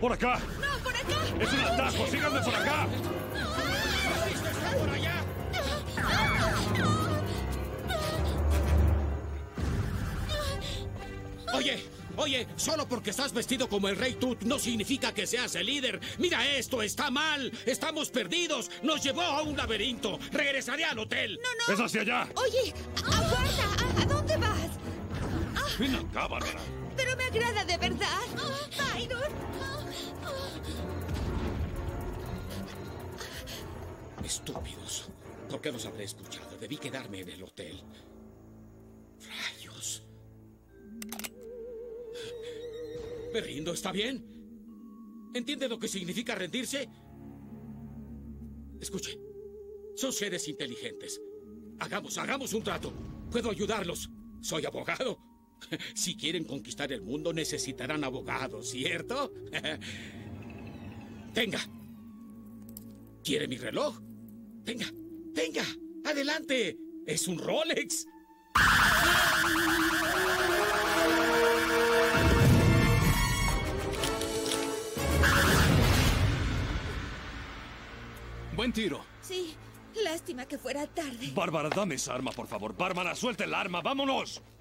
¡Por acá! ¡No, por acá! ¡Es un atajo! ¡Síganme por acá! ¡Está por allá! Oye, solo porque estás vestido como el Rey Tut no significa que seas el líder. Mira esto, está mal. Estamos perdidos. Nos llevó a un laberinto. Regresaré al hotel. ¡No! ¡Es hacia allá! Oye, aguarda. ¿A dónde vas? ¡Ven acá, Bárbara! Pero me agrada de verdad. Byron. Estúpidos. ¿Por qué los habré escuchado? Debí quedarme en el hotel. Rayos. Me rindo, ¿está bien? ¿Entiende lo que significa rendirse? Escuche. Son seres inteligentes. Hagamos un trato. Puedo ayudarlos. Soy abogado. Si quieren conquistar el mundo, necesitarán abogados, ¿cierto? Tenga. ¿Quiere mi reloj? Tenga. Adelante. Es un Rolex. Buen tiro. Sí, lástima que fuera tarde. Bárbara, dame esa arma, por favor. Bárbara, suelta el arma. ¡Vámonos!